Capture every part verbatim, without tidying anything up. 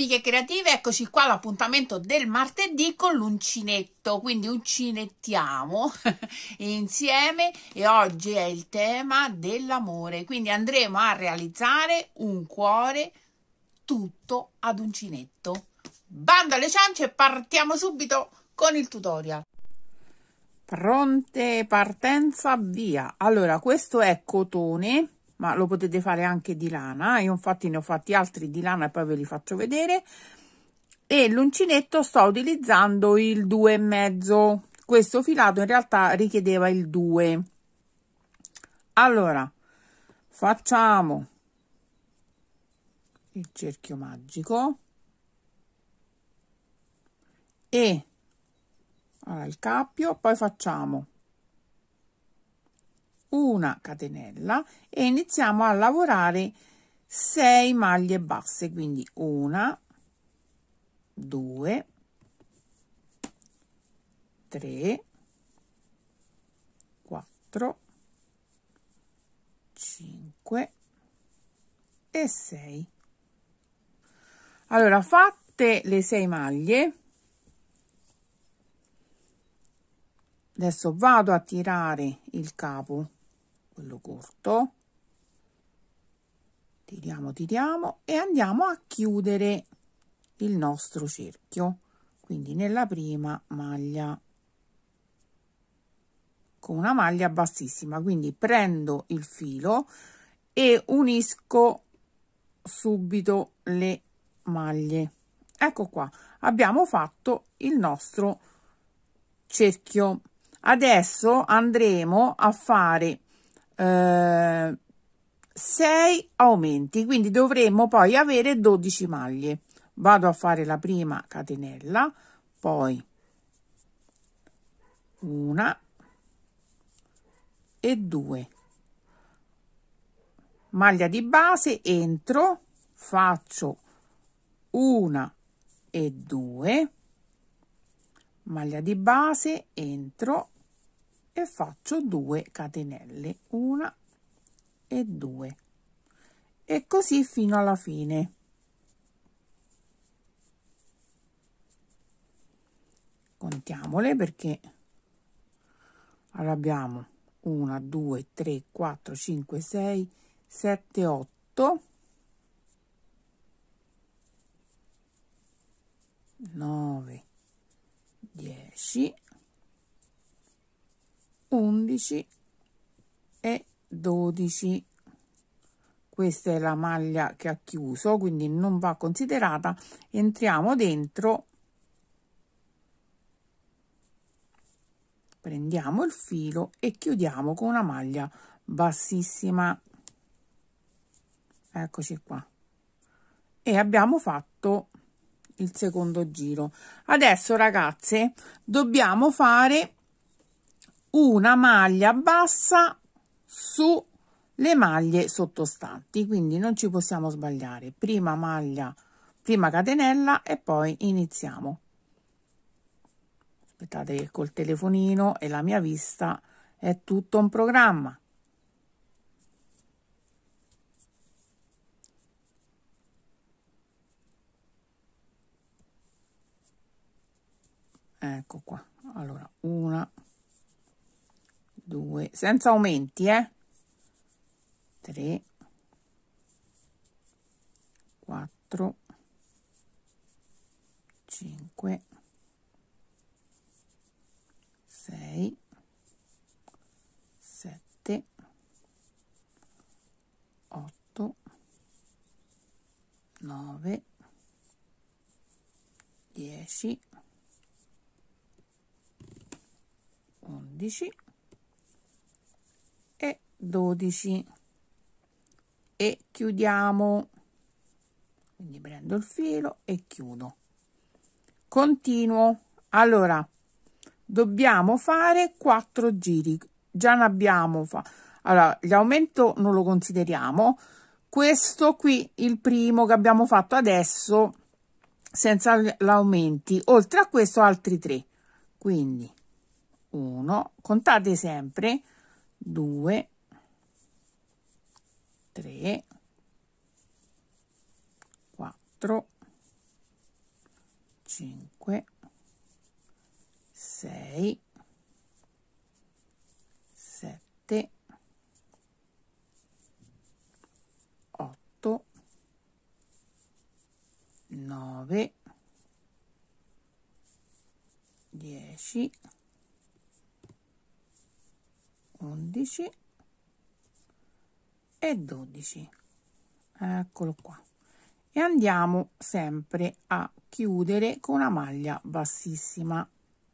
amiche creative, eccoci qua all'appuntamento del martedì con l'uncinetto, quindi uncinettiamo insieme e oggi è il tema dell'amore, quindi andremo a realizzare un cuore tutto ad uncinetto. Bando alle ciance e partiamo subito con il tutorial. Pronte, partenza, via. Allora, questo è cotone, ma lo potete fare anche di lana. Io infatti ne ho fatti altri di lana e poi ve li faccio vedere. E l'uncinetto sto utilizzando il due e mezzo. Questo filato in realtà richiedeva il due. Allora, facciamo il cerchio magico e allora, il cappio, poi facciamo una catenella e iniziamo a lavorare sei maglie basse, quindi una, due, tre, quattro, cinque e sei. Allora, fatte le sei maglie, adesso vado a tirare il capo, quello corto, tiriamo tiriamo e andiamo a chiudere il nostro cerchio, quindi nella prima maglia con una maglia bassissima, quindi prendo il filo e unisco subito le maglie. Ecco qua, abbiamo fatto il nostro cerchio. Adesso andremo a fare eh, sei aumenti, quindi dovremmo poi avere dodici maglie. Vado a fare la prima catenella, poi una e due, maglia di base, entro, faccio una e due, maglia di base, entro e faccio due catenelle, una e due, e così fino alla fine. Contiamole perché allora abbiamo uno, due, tre, quattro, cinque, sei, sette, otto, nove, dieci, undici e dodici. Questa è la maglia che ha chiuso, quindi non va considerata. Entriamo dentro, prendiamo il filo e chiudiamo con una maglia bassissima. Eccoci qua, e abbiamo fatto il secondo giro. Adesso ragazze dobbiamo fare una maglia bassa su le maglie sottostanti, quindi non ci possiamo sbagliare. Prima maglia, prima catenella e poi iniziamo. Aspettate che col telefonino e la mia vista è tutto un programma. Ecco qua. Allora, una, due, senza aumenti, eh? tre, quattro, cinque, sei, sette, otto, nove, dieci, undici e dodici, e chiudiamo. Quindi prendo il filo e chiudo, continuo. Allora dobbiamo fare quattro giri, già ne abbiamo fa allora l'aumento non lo consideriamo, questo qui il primo che abbiamo fatto adesso senza l'aumenti, oltre a questo altri tre, quindi uno, contate sempre, due, tre, quattro, cinque, sei, sette, otto, nove, dieci, undici e dodici. Eccolo qua. E andiamo sempre a chiudere con una maglia bassissima.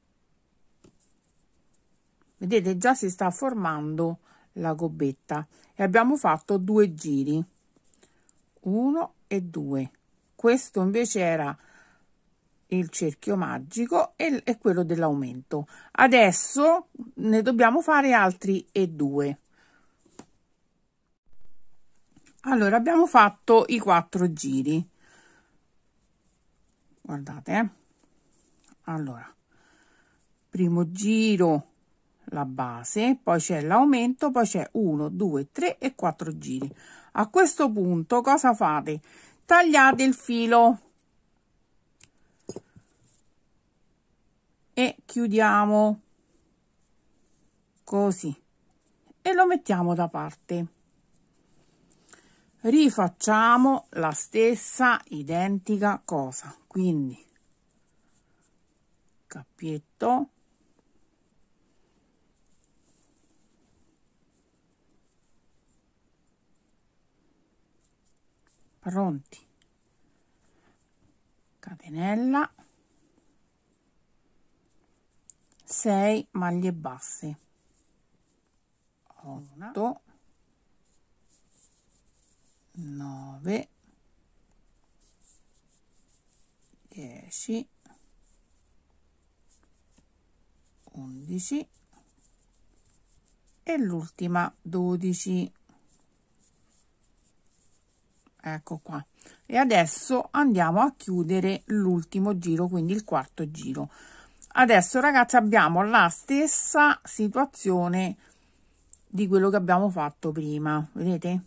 Vedete, già si sta formando la gobbetta e abbiamo fatto due giri, uno e due. Questo invece era il cerchio magico e, e quello dell'aumento. Adesso ne dobbiamo fare altri e due. Allora, abbiamo fatto i quattro giri, guardate, eh? Allora, primo giro la base, poi c'è l'aumento, poi c'è uno, due, tre e quattro giri. A questo punto cosa fate? Tagliate il filo e chiudiamo così e lo mettiamo da parte. Rifacciamo la stessa identica cosa, quindi cappietto, pronti, catenella, sei maglie basse, otto, nove, dieci, undici e l'ultima dodici. Ecco qua. E adesso andiamo a chiudere l'ultimo giro, quindi il quarto giro. Adesso ragazzi abbiamo la stessa situazione di quello che abbiamo fatto prima, vedete?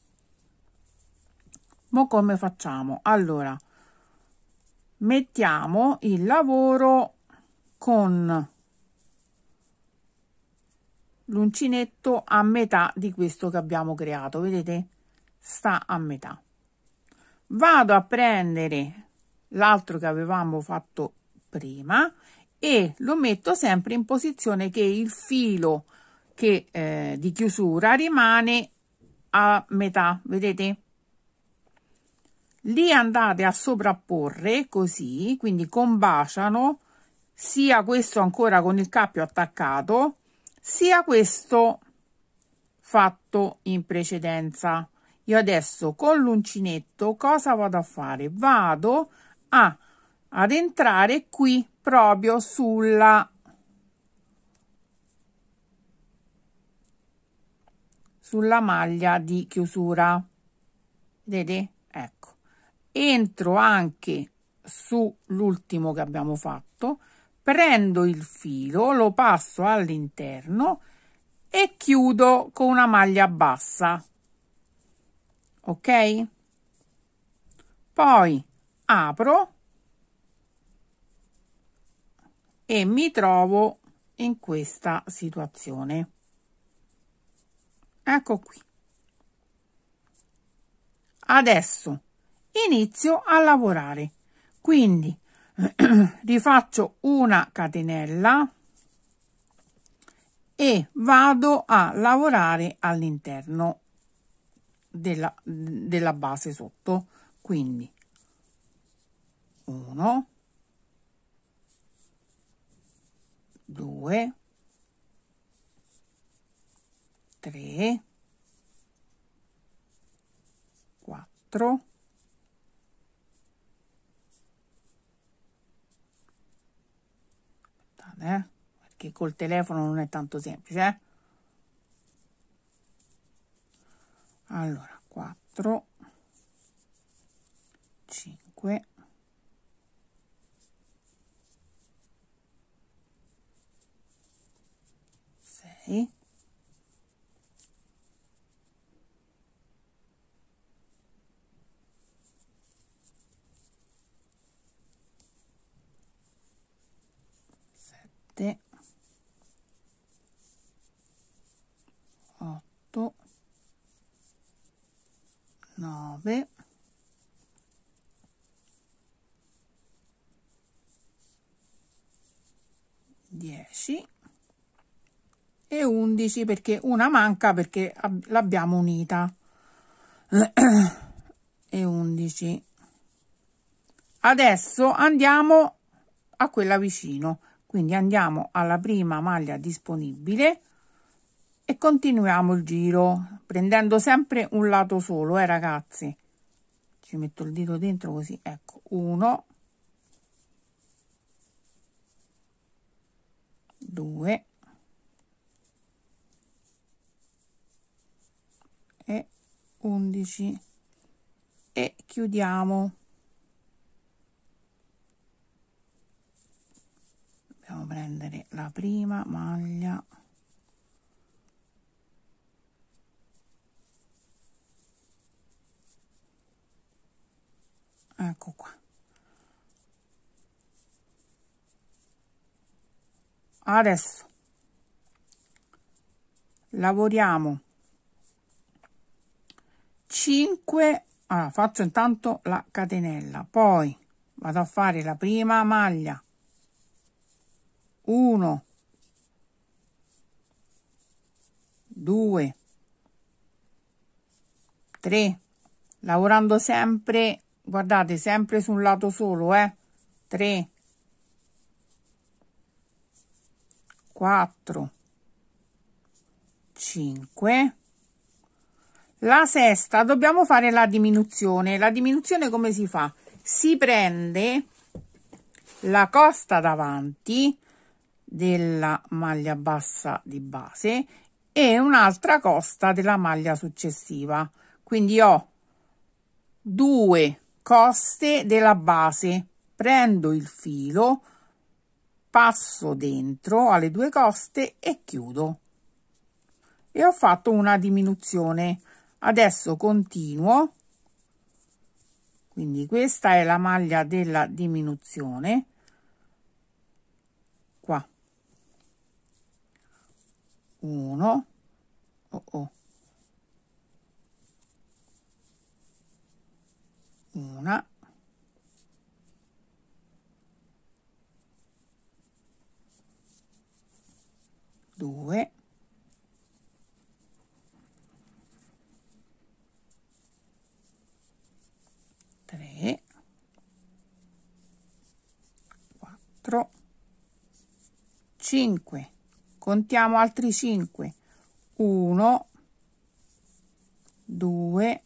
Ma come facciamo? Allora, mettiamo il lavoro con l'uncinetto a metà di questo che abbiamo creato, vedete? Sta a metà. Vado a prendere l'altro che avevamo fatto prima e lo metto sempre in posizione che il filo che eh, di chiusura rimane a metà, vedete? Li andate a sovrapporre così, quindi combaciano sia questo ancora con il cappio attaccato, sia questo fatto in precedenza. Io adesso con l'uncinetto cosa vado a fare? Vado a ad entrare qui proprio sulla sulla maglia di chiusura, vedete? Ecco, entro anche sull'ultimo che abbiamo fatto, prendo il filo, lo passo all'interno e chiudo con una maglia bassa, ok? Poi apro e mi trovo in questa situazione. Ecco qui. Adesso inizio a lavorare, quindi rifaccio una catenella e vado a lavorare all'interno della, della base sotto, quindi uno, due, tre, quattro, eh, perché col telefono non è tanto semplice, eh? Allora quattro, cinque, sei, nove, dieci e undici, perché una manca perché l'abbiamo unita. E undici. Adesso andiamo a quella vicino, quindi andiamo alla prima maglia disponibile e continuiamo il giro prendendo sempre un lato solo, eh ragazzi. Ci metto il dito dentro così, ecco, uno, due e undici e chiudiamo. Dobbiamo prendere la prima maglia, ecco qua. Adesso lavoriamo cinque, allora faccio intanto la catenella, poi vado a fare la prima maglia, uno, due, tre, lavorando sempre, guardate, sempre su un lato solo, eh, tre, quattro, cinque. La sesta dobbiamo fare la diminuzione. La diminuzione come si fa? Si prende la costa davanti della maglia bassa di base e un'altra costa della maglia successiva, quindi ho due coste della base, prendo il filo, passo dentro alle due coste e chiudo, e ho fatto una diminuzione. Adesso continuo, quindi questa è la maglia della diminuzione, qua uno, oh oh, una, due, tre, quattro, cinque, contiamo altri cinque, uno, due,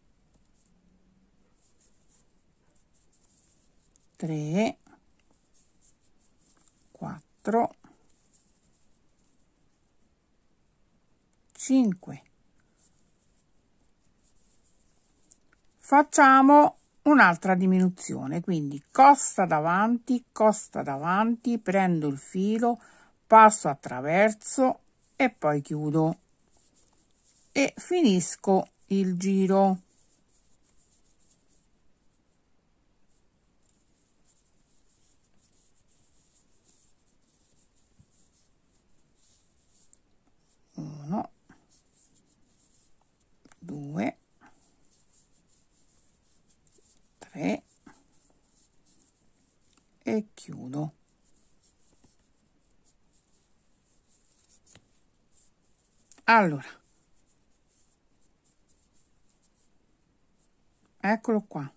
tre, quattro, cinque. Facciamo un'altra diminuzione, quindi costa davanti, costa davanti, prendo il filo, passo attraverso e poi chiudo e finisco il giro. Uno, due, tre e chiudo. Allora, eccolo qua.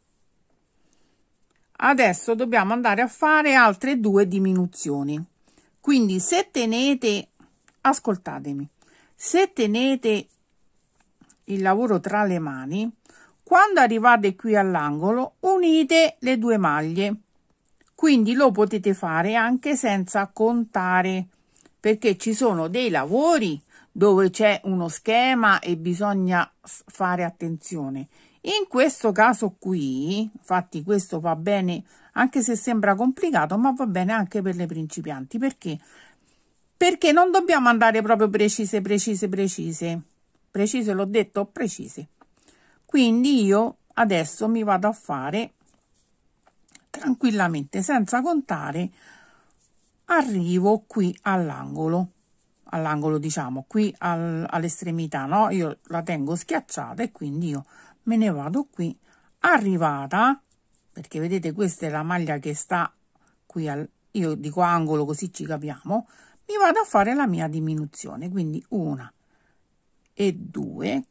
Adesso dobbiamo andare a fare altre due diminuzioni, quindi se tenete, ascoltatemi, se tenete il lavoro tra le mani, quando arrivate qui all'angolo unite le due maglie, quindi lo potete fare anche senza contare, perché ci sono dei lavori dove c'è uno schema e bisogna fare attenzione. In questo caso qui, infatti questo va bene anche se sembra complicato, ma va bene anche per le principianti, perché perché non dobbiamo andare proprio precise precise precise precise l'ho detto, precise. Quindi io adesso mi vado a fare tranquillamente senza contare, arrivo qui all'angolo all'angolo diciamo qui al, all'estremità, no, io la tengo schiacciata e quindi io me ne vado qui, arrivata, perché vedete questa è la maglia che sta qui al, io dico angolo così ci capiamo, mi vado a fare la mia diminuzione, quindi una e due.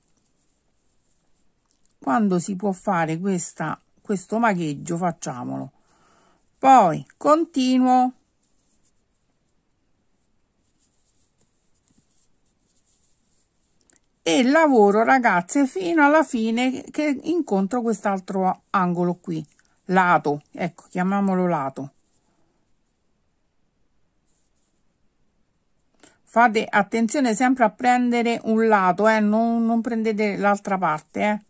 Quando si può fare questa questo magheggio facciamolo, poi continuo e lavoro, ragazze, fino alla fine che incontro quest'altro angolo qui, lato, ecco, chiamiamolo lato. Fate attenzione sempre a prendere un lato, eh, non, non prendete l'altra parte, eh.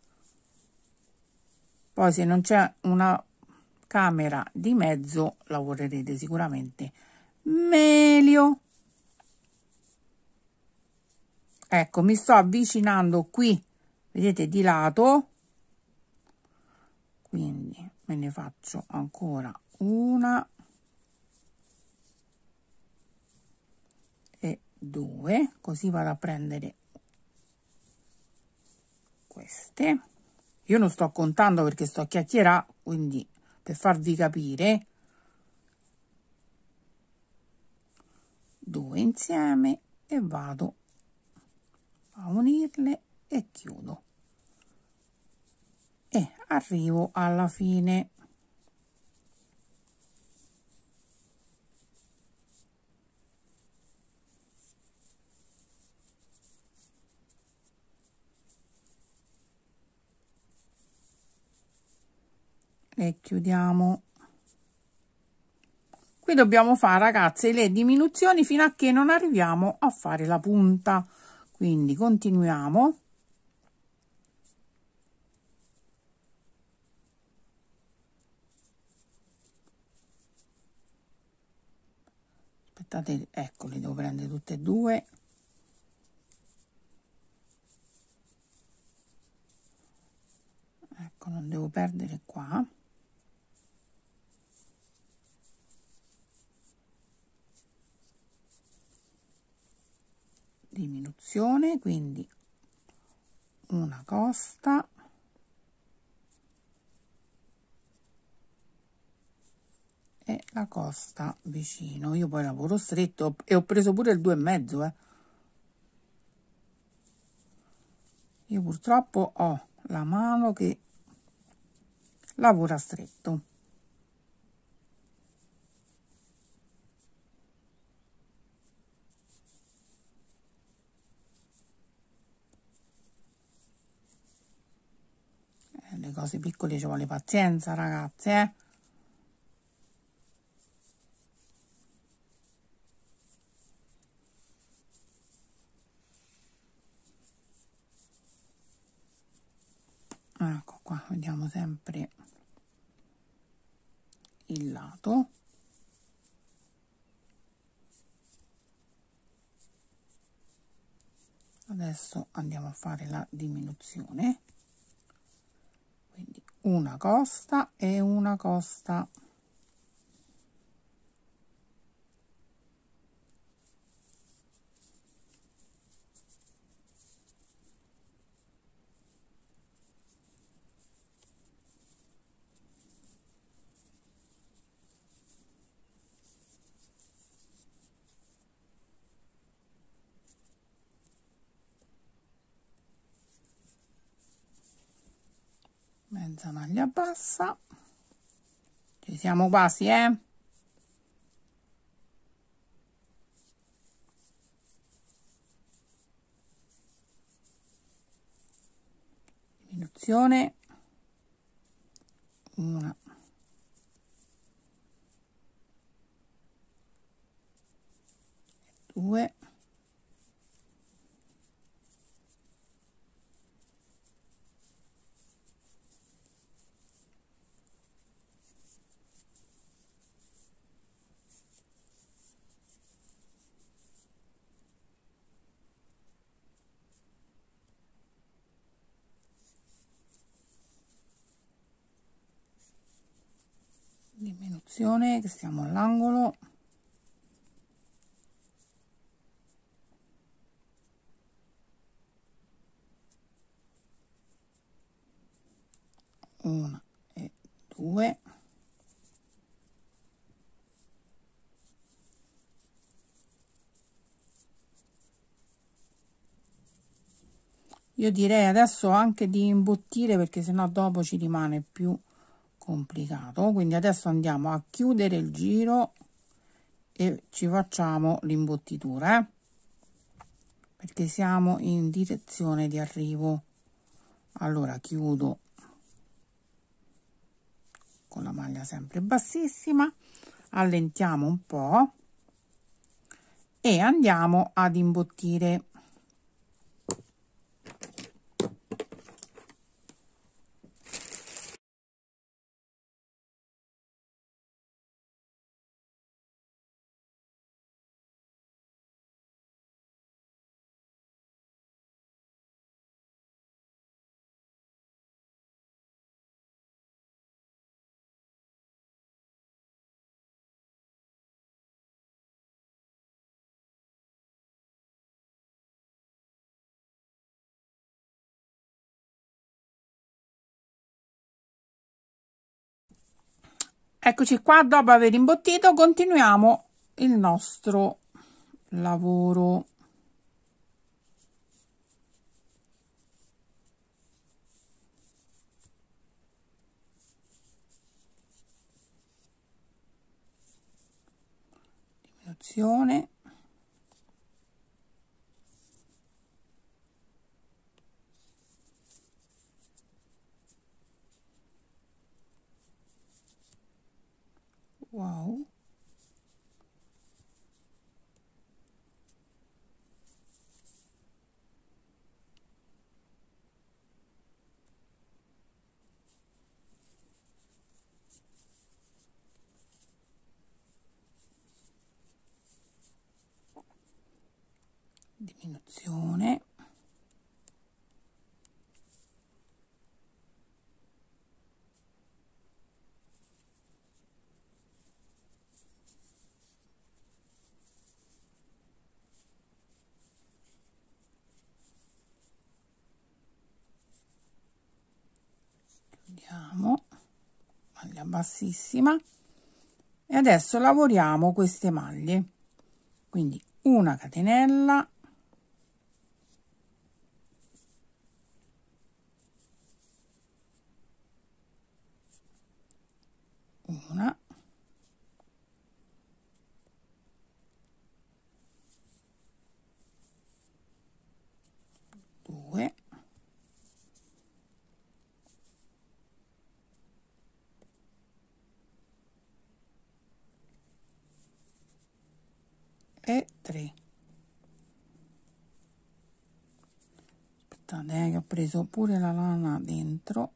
Poi se non c'è una camera di mezzo lavorerete sicuramente meglio. Ecco, mi sto avvicinando qui, vedete, di lato, quindi me ne faccio ancora una e due, così vado a prendere queste. Io non sto contando perché sto a chiacchierare, quindi per farvi capire, due insieme e vado a unirle e chiudo e arrivo alla fine. E chiudiamo. Qui dobbiamo fare, ragazze, le diminuzioni fino a che non arriviamo a fare la punta, quindi continuiamo. Aspettate, ecco, le devo prendere tutte e due. Ecco, non devo perdere qua. Diminuzione, quindi una costa e la costa vicino. Io poi lavoro stretto e ho preso pure il due e mezzo, eh. Io purtroppo ho la mano che lavora stretto. Eh, le cose piccole ci vuole pazienza, ragazze, eh. Ecco qua, vediamo sempre il lato. Adesso andiamo a fare la diminuzione, quindi una costa e una costa. Mezza maglia bassa, ci siamo quasi, eh. Diminuzione, una, due, diminuzione, che stiamo all'angolo, una e due, io direi adesso anche di imbottire, perché sennò dopo ci rimane più complicato. Quindi adesso andiamo a chiudere il giro e ci facciamo l'imbottitura, eh? Perché siamo in direzione di arrivo. Allora chiudo con la maglia sempre bassissima, allentiamo un po' e andiamo ad imbottire. Eccoci qua, dopo aver imbottito continuiamo il nostro lavoro. Diminuzione. Wow. Diminuzione. Chiudiamo, maglia bassissima, e adesso lavoriamo queste maglie. Quindi una catenella, una, due, e tre. Aspettate, eh, che ho preso pure la lana dentro,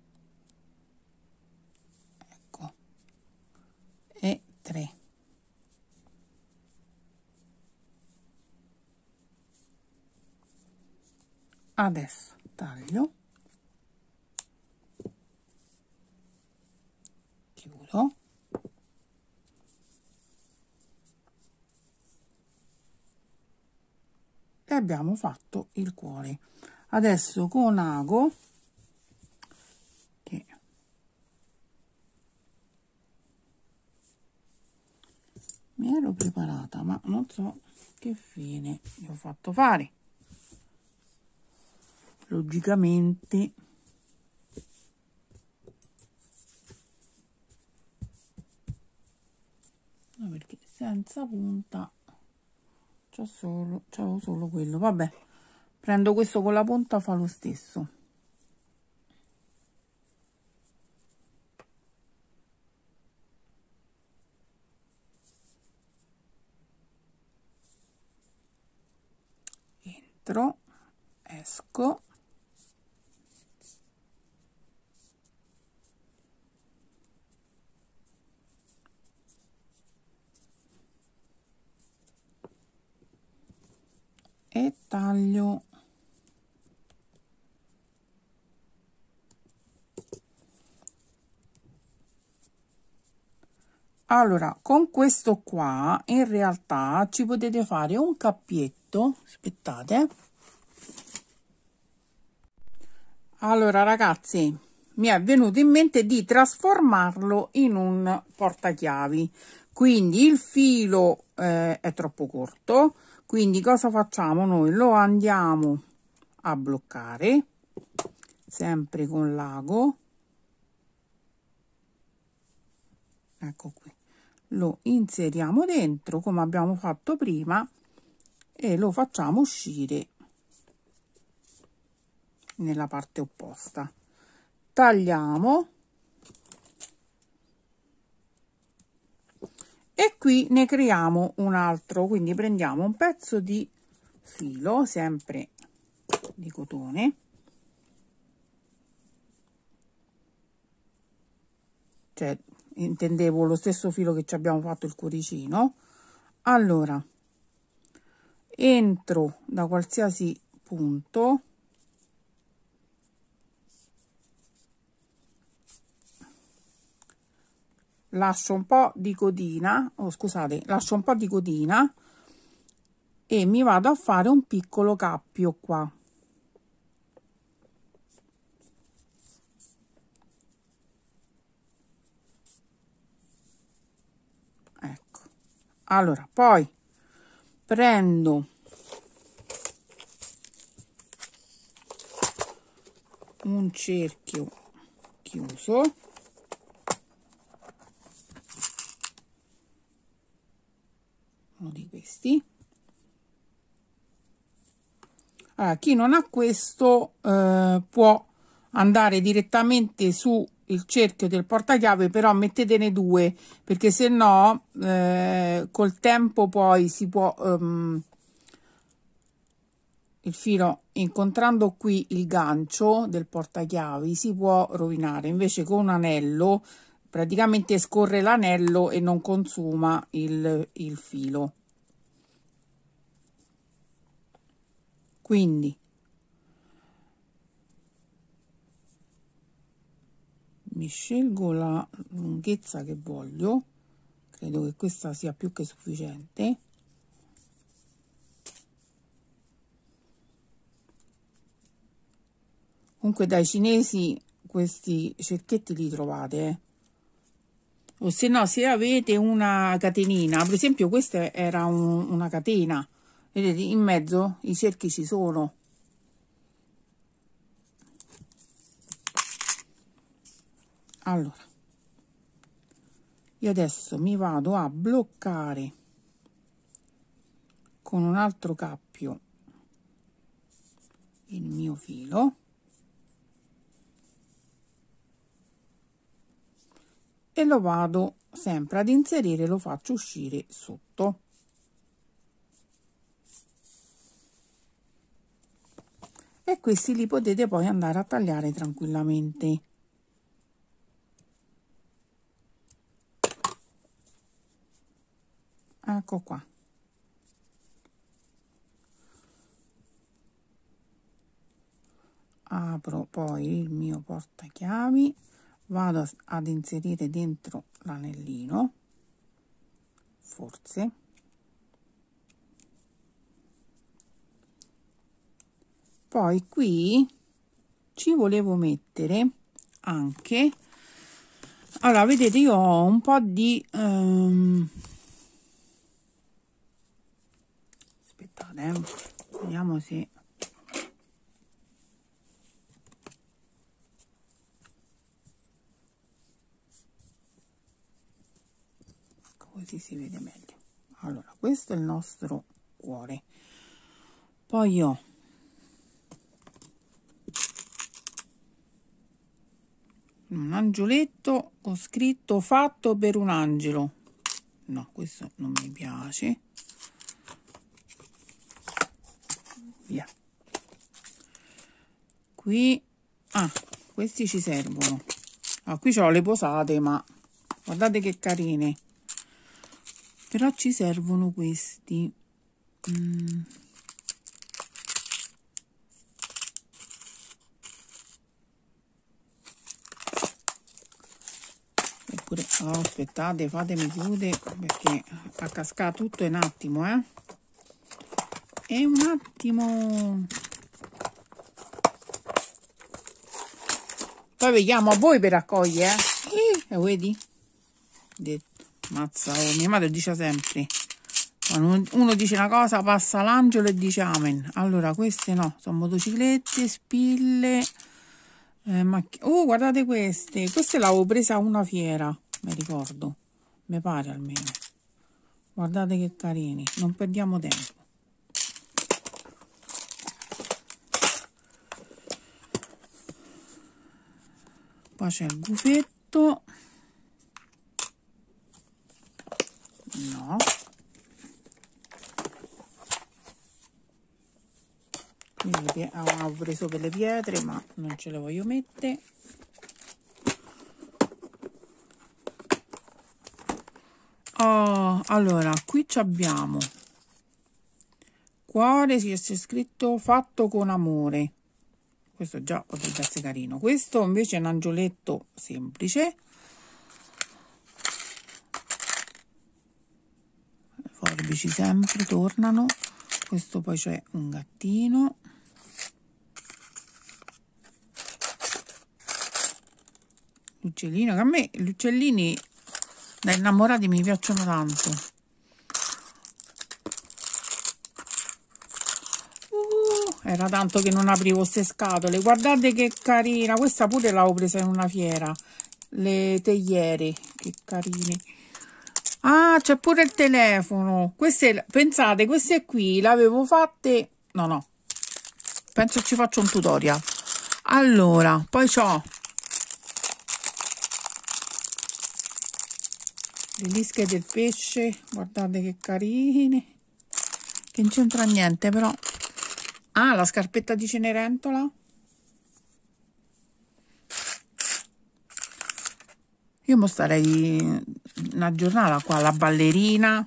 ecco, e tre. Adesso taglio, chiudo, e abbiamo fatto il cuore. Adesso con ago, che mi ero preparata ma non so che fine mi ho fatto fare, logicamente no, perché senza punta c'ho solo c'avevo solo quello. Vabbè, prendo questo con la punta, fa lo stesso. Entro, esco, e taglio. Allora, con questo qua in realtà ci potete fare un cappietto. Aspettate. Allora ragazzi, mi è venuto in mente di trasformarlo in un portachiavi. Quindi il filo eh, è troppo corto, quindi cosa facciamo? Noi lo andiamo a bloccare sempre con l'ago, ecco qui, lo inseriamo dentro come abbiamo fatto prima e lo facciamo uscire nella parte opposta. Tagliamo e qui ne creiamo un altro, quindi prendiamo un pezzo di filo sempre di cotone, cioè intendevo lo stesso filo che ci abbiamo fatto il cuoricino. Allora entro da qualsiasi punto, lascio un po' di codina, oh scusate, lascio un po' di codina e mi vado a fare un piccolo cappio qua. Ecco, allora poi prendo un cerchio chiuso, uno di questi. Allora, chi non ha questo eh, può andare direttamente su il cerchio del portachiave, però mettetene due, perché se no eh, col tempo poi si può um, il filo, incontrando qui il gancio del portachiavi, si può rovinare. Invece con un anello praticamente scorre l'anello e non consuma il, il filo. Quindi mi scelgo la lunghezza che voglio, credo che questa sia più che sufficiente. Comunque dai cinesi questi cerchietti li trovate, eh. O se no, se avete una catenina, per esempio questa era un, una catena, vedete in mezzo i cerchi ci sono. Allora io adesso mi vado a bloccare con un altro cappio il mio filo e lo vado sempre ad inserire, lo faccio uscire sotto. E questi li potete poi andare a tagliare tranquillamente. Ecco qua. Apro poi il mio portachiavi, vado ad inserire dentro l'anellino, forse, poi qui ci volevo mettere anche, allora vedete io ho un po' di um, aspettate eh, vediamo se così si vede meglio. Allora questo è il nostro cuore, poi ho un angioletto con scritto fatto per un angelo, no questo non mi piace, via. Qui ah questi ci servono, ah, qui ho le posate, ma guardate che carine, però ci servono questi. mm. Eppure oh, aspettate, fatemi chiudere perché fa cascare tutto in un attimo, eh e un attimo. Poi vediamo a voi per raccogliere, eh? E vedi? Detto, mazza, oh, mia madre dice sempre, quando uno dice una cosa passa l'angelo e dice amen. Allora queste no, sono motociclette, spille, eh, macch- oh, guardate queste, queste l'avevo presa a una fiera, mi ricordo, mi pare almeno. Guardate che carini, non perdiamo tempo. Poi c'è il gufetto, no, quindi avevo preso per le pietre ma non ce le voglio mettere. Oh, allora qui abbiamo cuore, si c'è scritto fatto con amore, questo già potrebbe essere carino. Questo invece è un angioletto semplice, le forbici sempre tornano. Questo poi c'è un gattino, l'uccellino, che a me gli uccellini da innamorati mi piacciono tanto. Uh, era tanto che non aprivo queste scatole, guardate che carina, questa pure l'avevo presa in una fiera, le teiere, che carini. Ah, c'è pure il telefono, queste, pensate, queste qui le avevo fatte, no no, penso ci faccio un tutorial. Allora, poi c'ho le lische del pesce, guardate che carine, che non c'entra niente però. Ah, la scarpetta di Cenerentola. Io mo starei una giornata qua, la ballerina,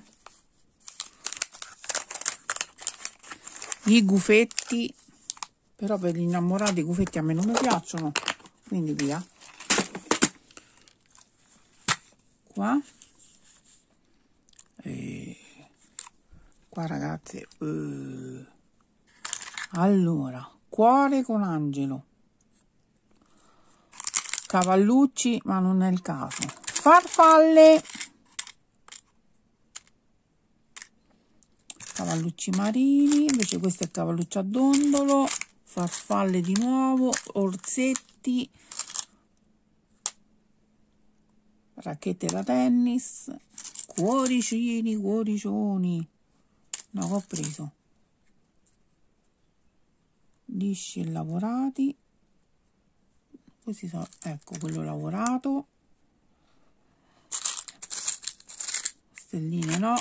i gufetti, però per gli innamorati i gufetti a me non mi piacciono, quindi via. Qua. E qua ragazzi, uh. allora, cuore con angelo, cavallucci, ma non è il caso, farfalle, cavallucci marini, invece questo è cavalluccio a dondolo, farfalle di nuovo, orsetti, racchette da tennis, cuoricini, cuoricioni, no, che ho preso lisci e lavorati, questi sono, ecco, quello lavorato, stelline no,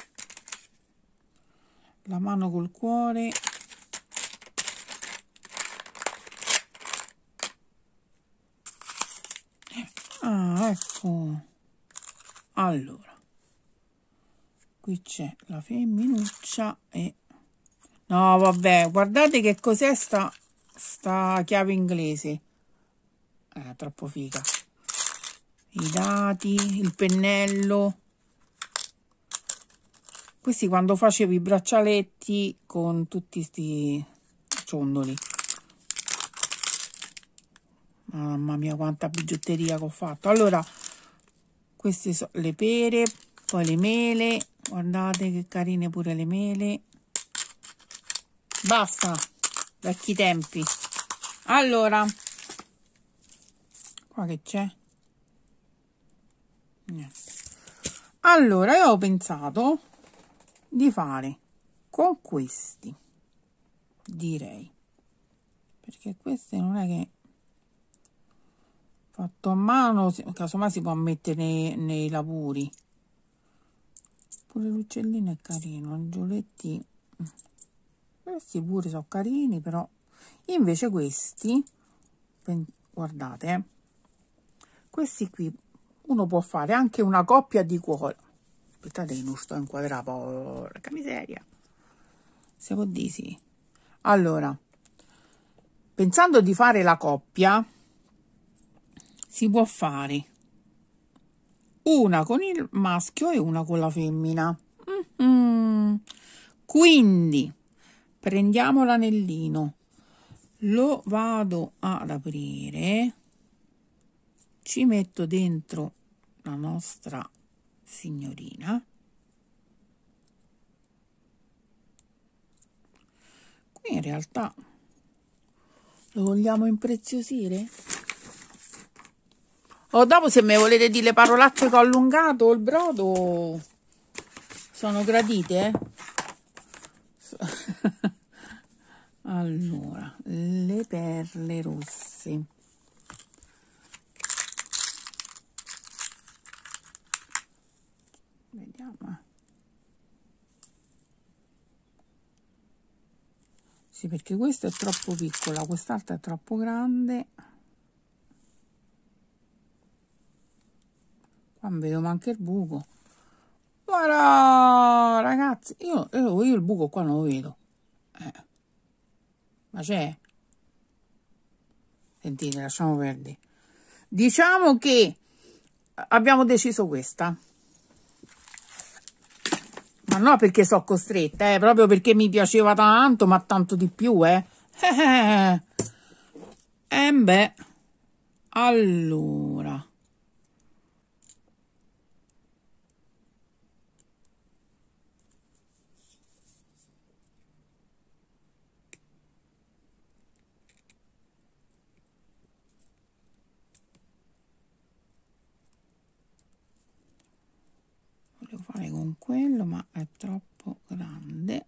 la mano col cuore, ah ecco, allora qui c'è la femminuccia e no vabbè, guardate che cos'è sta sta chiave inglese, è troppo figa, i dati, il pennello, questi quando facevo i braccialetti con tutti sti ciondoli. Mamma mia quanta bigiotteria che ho fatto. Allora queste sono le pere, poi le mele, guardate che carine pure le mele. Basta, vecchi tempi. Allora qua che c'è? Niente. Allora io ho pensato di fare con questi, direi, perché queste non è che fatto a mano, casomai si può mettere nei, nei lavori. Pure l'uccellino è carino, angioletti, questi pure sono carini, però invece questi, guardate, eh, questi qui uno può fare anche una coppia di cuore. Aspettate che non sto a inquadrare, porca miseria, si può dire sì. Allora, pensando di fare la coppia, si può fare una con il maschio e una con la femmina. Mm-hmm. Quindi prendiamo l'anellino, lo vado ad aprire, ci metto dentro la nostra signorina. Qui in realtà lo vogliamo impreziosire? O dopo, se mi volete dire le parolacce che ho allungato il brodo, sono gradite, eh? Allora, le perle rosse. Vediamo. Sì, perché questa è troppo piccola, quest'altra è troppo grande. Qua non vedo manco il buco. Guarda, ragazzi, io, io, io il buco qua non lo vedo. Eh. Ma c'è? Sentite, lasciamo perdere. Diciamo che abbiamo deciso questa. Ma no perché sono costretta, eh, proprio perché mi piaceva tanto, ma tanto di più, eh. Eh, eh beh, allora. Volevo fare con quello, ma è troppo grande.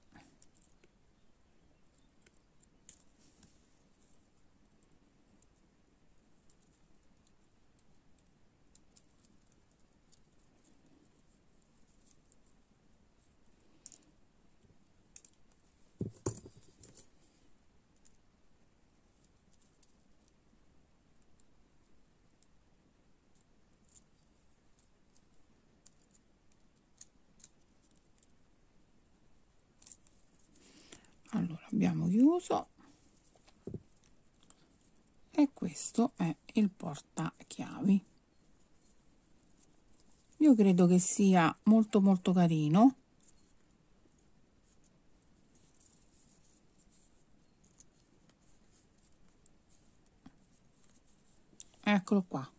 Allora, abbiamo chiuso e questo è il portachiavi. Io credo che sia molto molto carino. Eccolo qua.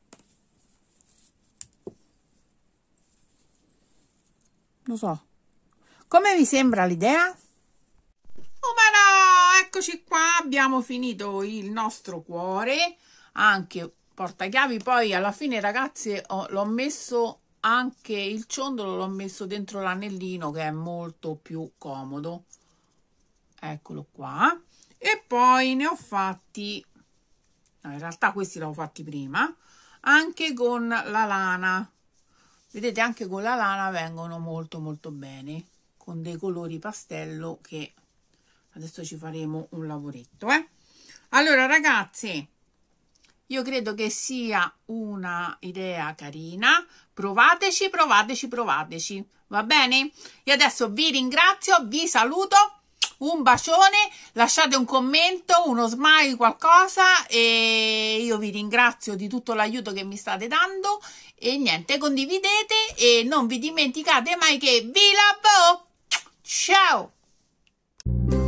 Lo so. Come vi sembra l'idea? Oh, ma no, eccoci qua, abbiamo finito il nostro cuore, anche portachiavi. Poi alla fine, ragazzi, l'ho messo anche il ciondolo, l'ho messo dentro l'anellino, che è molto più comodo. Eccolo qua. E poi ne ho fatti, no, in realtà questi li ho fatti prima, anche con la lana. Vedete, anche con la lana vengono molto molto bene, con dei colori pastello che adesso ci faremo un lavoretto, eh. Allora, ragazzi, io credo che sia una idea carina. Provateci, provateci, provateci, va bene? Io adesso vi ringrazio, vi saluto, un bacione, lasciate un commento, uno smile, qualcosa, e io vi ringrazio di tutto l'aiuto che mi state dando. E niente, condividete e non vi dimenticate mai che vi lavo. Ciao!